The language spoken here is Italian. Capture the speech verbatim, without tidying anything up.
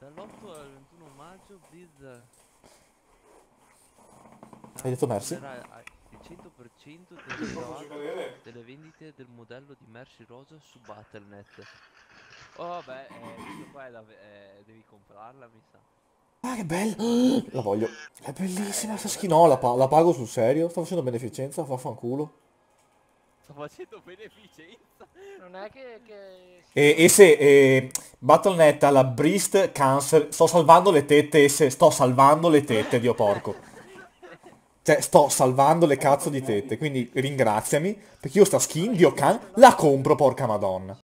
Dall'otto al ventuno maggio Biz Hai detto merci? era il cento per cento del ricavato delle vendite del modello di Mercy Rosa su Battle punto net. Oh vabbè, eh, questa qua è da, eh, devi comprarla, mi sa. Ah, che bella! La voglio. È bellissima Eh, sta non è schinola, la, male. pa- la pago sul serio? Sto facendo beneficenza, vaffanculo. Sto facendo beneficenza. Non è che, che E, si... e se e, battle punto net alla Breast Cancer, sto salvando le tette, e se sto salvando le tette, Dio porco. Cioè, sto salvando le cazzo di tette, quindi ringraziami, perché io sta skin, Dio can, la compro, porca madonna.